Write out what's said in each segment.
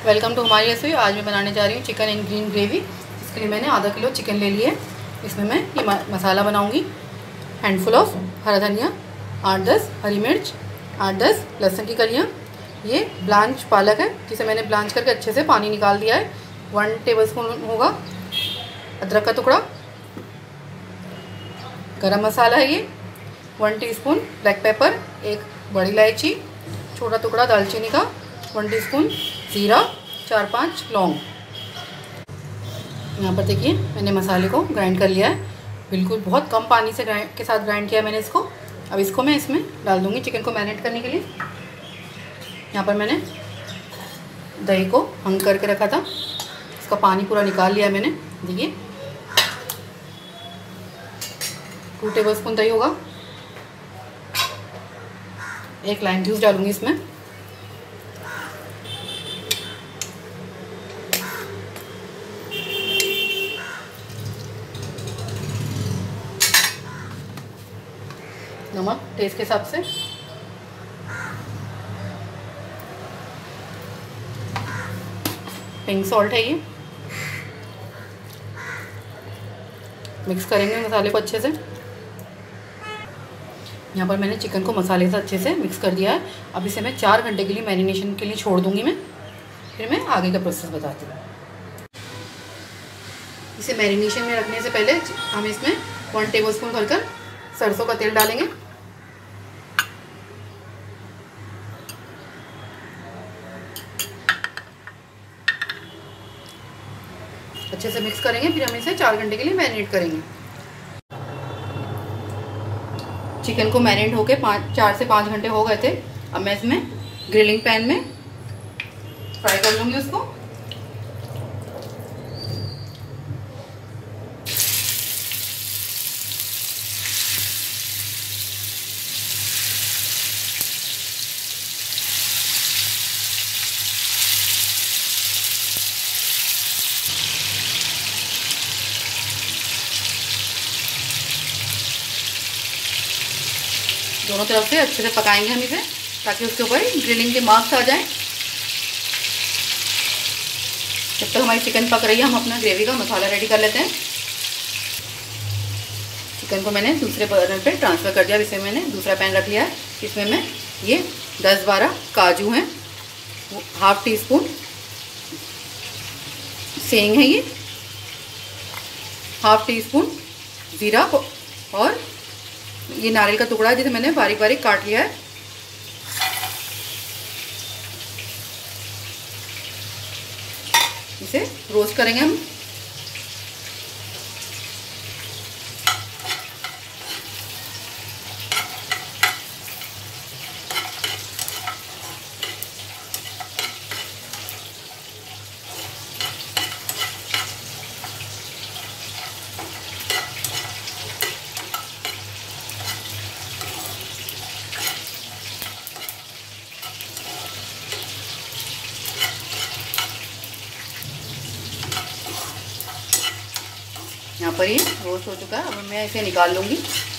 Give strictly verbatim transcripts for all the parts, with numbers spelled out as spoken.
Welcome to हमारी रसोई। आज मैं बनाने जा रही हूँ चिकन इन ग्रीन ग्रेवी। इसके लिए मैंने आधा किलो चिकन ले लिया है। इसमें मैं ये मसाला बनाऊँगी। हैंडफुल ऑफ हरा धनिया, आठ दस हरी मिर्च, आठ दस लहसुन की कलियाँ। ये ब्लांच पालक है जिसे मैंने ब्लांच करके अच्छे से पानी निकाल दिया है। वन टेबल स्पून होगा अदरक का टुकड़ा। गरम मसाला है ये, वन टीस्पून ब्लैक पेपर, एक बड़ी इलायची, छोटा टुकड़ा दालचीनी का, वन टीस्पून जीरा, चार पांच लौंग। यहाँ पर देखिए मैंने मसाले को ग्राइंड कर लिया है। बिल्कुल बहुत कम पानी से ग्राइंड के साथ ग्राइंड किया है मैंने इसको। अब इसको मैं इसमें डाल दूँगी चिकन को मैरिनेट करने के लिए। यहाँ पर मैंने दही को हंग करके रखा था, इसका पानी पूरा निकाल लिया मैंने। देखिए टू टेबल स्पून दही होगा। एक लाइम जूस डालूंगी इसमें। नमक टेस्ट के हिसाब से। पिंक सॉल्ट है ये। मिक्स करेंगे मसाले को अच्छे से। यहाँ पर मैंने चिकन को मसाले से अच्छे से मिक्स कर दिया है। अब इसे मैं चार घंटे के लिए मैरिनेशन के लिए छोड़ दूँगी मैं। फिर मैं आगे का प्रोसेस बताती हूँ। इसे मैरिनेशन में रखने से पहले हम इसमें वन टेबल स्पून भरकर सरसों का तेल डालेंगे। अच्छे से मिक्स करेंगे, फिर हम इसे चार घंटे के लिए मैरिनेट करेंगे। चिकन को मैरिनेट होके पाँच चार से पाँच घंटे हो गए थे। अब मैं इसमें ग्रिलिंग पैन में फ्राई कर लूँगी उसको। दोनों तरफ से अच्छे से पकाएंगे हम इसे, ताकि उसके ऊपर ग्रिलिंग के मार्क्स आ जाएं। जब तक हमारी चिकन पक रही है हम अपना ग्रेवी का मसाला रेडी कर लेते हैं। चिकन को मैंने दूसरे बर्नर पे ट्रांसफ़र कर दिया। इसे मैंने दूसरा पैन रख लिया है। इसमें मैं ये दस बारह काजू हैं, हाफ टी स्पून सेंग है, ये हाफ टी स्पून ज़ीरा, और ये नारियल का टुकड़ा है जिसे मैंने बारीक बारीक काट लिया है। इसे रोस्ट करेंगे हम। यहाँ पर ये रोस्ट हो चुका है। अब मैं इसे निकाल लूँगी।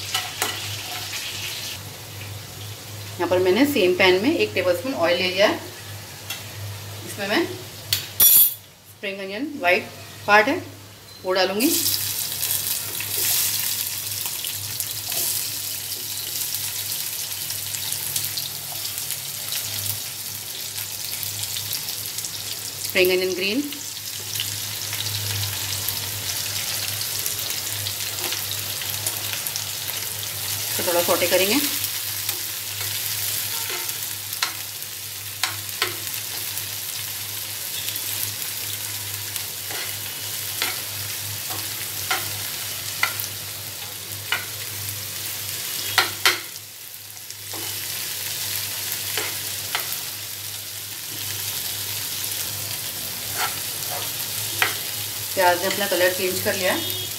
यहाँ पर मैंने सेम पैन में एक टेबलस्पून ऑयल ले लिया है। इसमें मैं स्प्रिंग अनियन वाइट पार्ट है वो डालूँगी। स्प्रिंग अनियन ग्रीन, तो थोड़ा सौटे करेंगे। प्याज ने अपना कलर चेंज कर लिया है।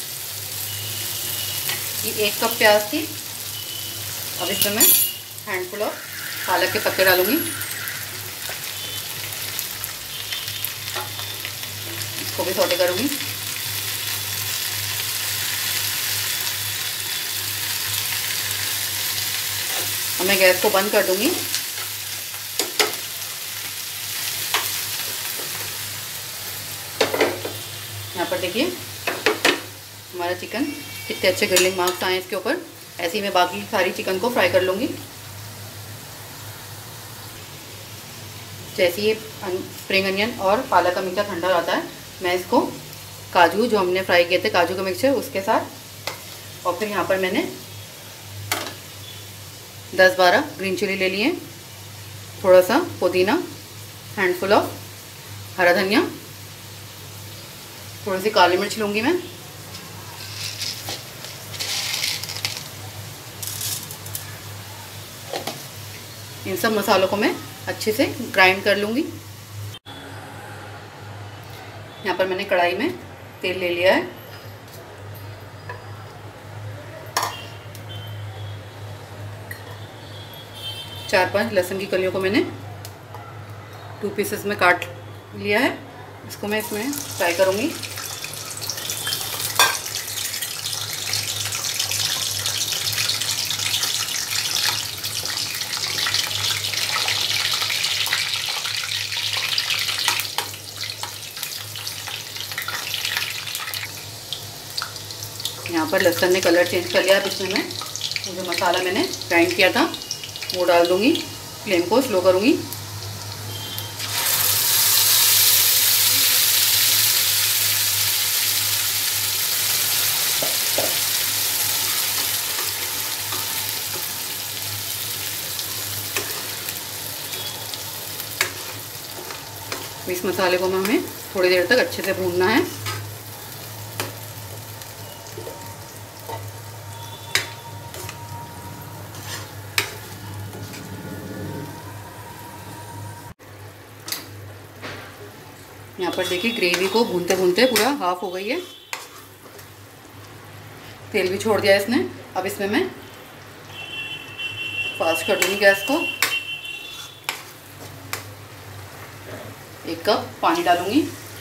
ये एक कप प्याज थी। अब इसमें मैं हैंडफुल ऑफ पालक के पत्ते डालूंगी। इसको भी सौटे करूंगी। अब मैं गैस को बंद कर दूंगी। पर देखिए हमारा चिकन कितने अच्छे ग्रिलिंग मार्क्स आए इसके ऊपर। ऐसे ही मैं बाकी सारी चिकन को फ्राई कर लूँगी। जैसे ये स्प्रिंग अनियन और पालक का मिक्सचर ठंडा हो जाता है, मैं इसको काजू जो हमने फ्राई किए थे, काजू का मिक्सचर उसके साथ, और फिर यहाँ पर मैंने दस बारह ग्रीन चिली ले लिए, थोड़ा सा पुदीना, हैंडफुल ऑफ हरा धनिया, थोड़ी सी काली मिर्च लूँगी मैं, इन सब मसालों को मैं अच्छे से ग्राइंड कर लूँगी। यहाँ पर मैंने कढ़ाई में तेल ले लिया है। चार पांच लहसुन की कलियों को मैंने टू पीसेस में काट लिया है, इसको मैं इसमें फ्राई करूँगी। यहाँ पर लहसुन ने कलर चेंज कर लिया। अब इसमें मैं जो मसाला मैंने ग्राइंड किया था वो डाल दूँगी। फ्लेम को स्लो करूँगी। इस मसाले को हमें थोड़ी देर तक अच्छे से भूनना है। यहाँ पर देखिए ग्रेवी को भूनते भूनते पूरा हाफ हो गई है, तेल भी छोड़ दिया इसने। अब इसमें मैं फास्ट कर दूँगी गैस को। एक कप पानी डालूंगी।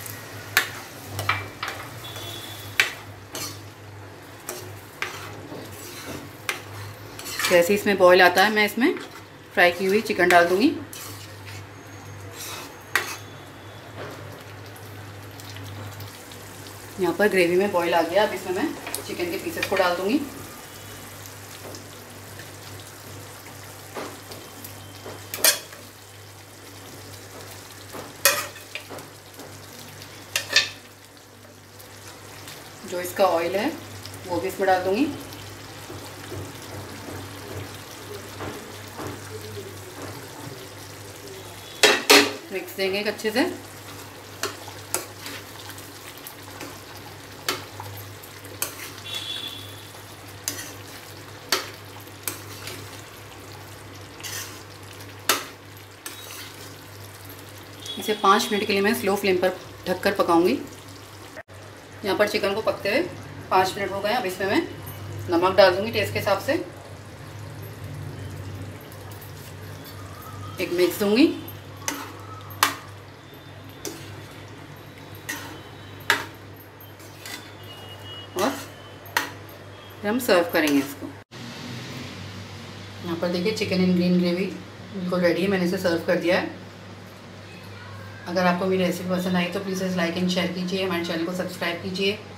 जैसे इसमें बॉईल आता है मैं इसमें फ्राई की हुई चिकन डाल दूंगी। यहाँ पर ग्रेवी में बॉईल आ गया। अब इसमें मैं चिकन के पीसेस को डाल दूंगी। जो इसका ऑयल है वो भी इसमें डाल दूंगी। मिक्स देंगे एक अच्छे से। इसे पाँच मिनट के लिए मैं स्लो फ्लेम पर ढककर पकाऊंगी। यहाँ पर चिकन को पकते हुए पाँच मिनट हो गए। अब इसमें मैं नमक डाल दूंगी टेस्ट के हिसाब से। एक मिक्स दूंगी। और फिर हम सर्व करेंगे इसको। यहाँ पर देखिए चिकन इन ग्रीन ग्रेवी बिल्कुल रेडी है। मैंने इसे सर्व कर दिया है। अगर आपको मेरी रेसिपी पसंद आई तो प्लीज़ लाइक एंड शेयर कीजिए, हमारे चैनल को सब्सक्राइब कीजिए।